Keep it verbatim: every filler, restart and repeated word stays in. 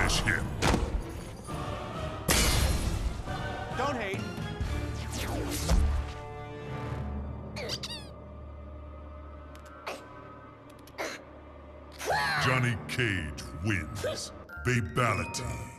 Finish him. Don't hate. Johnny Cage wins. Babality.